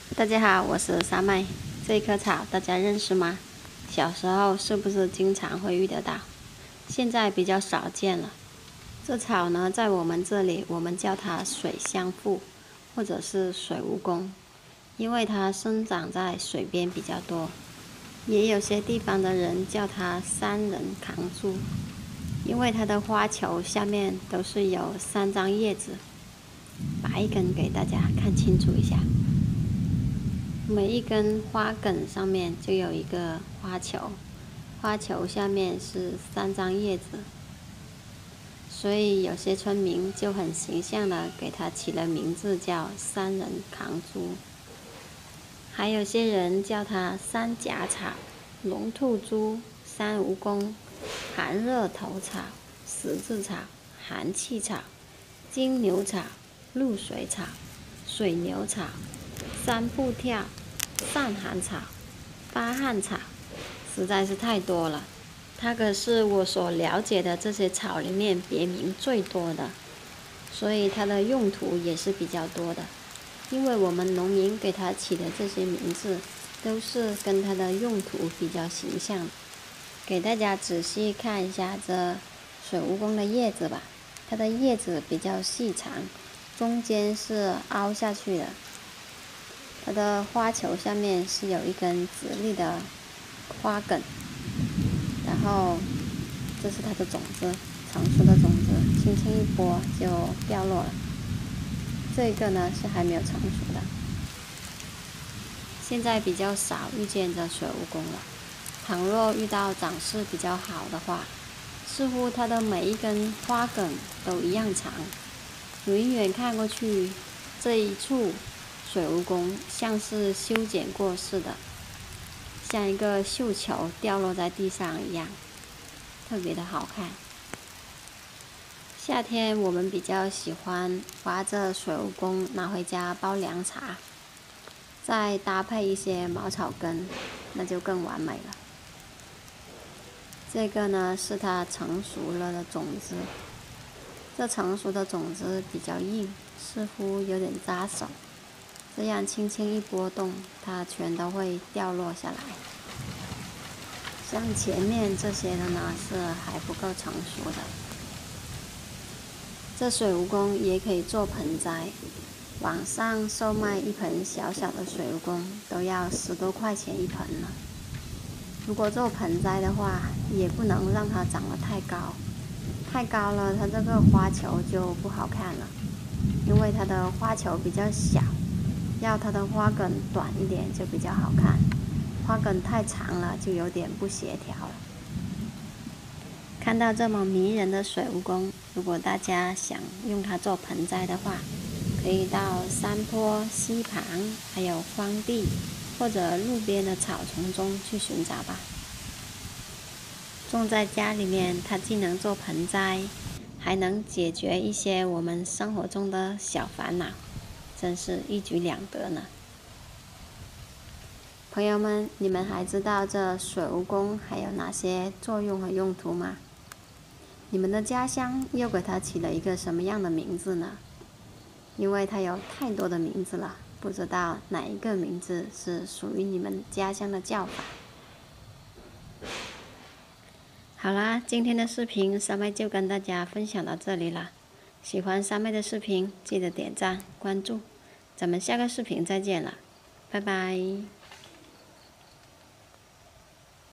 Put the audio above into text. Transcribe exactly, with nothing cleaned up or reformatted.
大家好，我是沙妹。这棵草大家认识吗？小时候是不是经常会遇得到？现在比较少见了。这草呢，在我们这里，我们叫它水香附，或者是水蜈蚣，因为它生长在水边比较多。也有些地方的人叫它三人扛株，因为它的花球下面都是有三张叶子。拔一根给大家看清楚一下。每一根花梗上面就有一个花球，花球下面是三张叶子，所以有些村民就很形象的给它起了名字叫三人扛株。还有些人叫它三甲草、龙吐珠、三蜈蚣、寒热头草、十字草、寒气草、金牛草、露水草、水牛草、三步跳、上寒草、发汗草，实在是太多了。它可是我所了解的这些草里面别名最多的，所以它的用途也是比较多的。因为我们农民给它起的这些名字，都是跟它的用途比较形象。给大家仔细看一下这水蜈蚣的叶子吧，它的叶子比较细长，中间是凹下去的。它的花球下面是有一根直立的花梗，然后这是它的种子，成熟的种子，轻轻一拨就掉落了。这个呢是还没有成熟的，现在比较少遇见这水蜈蚣了。倘若遇到长势比较好的话，似乎它的每一根花梗都一样长，远远看过去，这一处水蜈蚣像是修剪过似的，像一个绣球掉落在地上一样，特别的好看。夏天我们比较喜欢挖这水蜈蚣拿回家煲凉茶，再搭配一些茅草根，那就更完美了。这个呢是它成熟了的种子，这成熟的种子比较硬，似乎有点扎手，这样轻轻一拨动，它全都会掉落下来。像前面这些的呢是还不够成熟的。这水蜈蚣也可以做盆栽，网上售卖一盆小小的水蜈蚣都要十多块钱一盆了。如果做盆栽的话，也不能让它长得太高，太高了它这个花球就不好看了，因为它的花球比较小，要它的花梗短一点就比较好看，花梗太长了就有点不协调了。看到这么迷人的水蜈蚣，如果大家想用它做盆栽的话，可以到山坡、溪旁，还有荒地或者路边的草丛中去寻找吧。种在家里面，它既能做盆栽，还能解决一些我们生活中的小烦恼，真是一举两得呢。朋友们，你们还知道这水蜈蚣还有哪些作用和用途吗？你们的家乡又给它起了一个什么样的名字呢？因为它有太多的名字了，不知道哪一个名字是属于你们家乡的叫法。好啦，今天的视频三妹就跟大家分享到这里了。喜欢三妹的视频，记得点赞关注，咱们下个视频再见了，拜拜。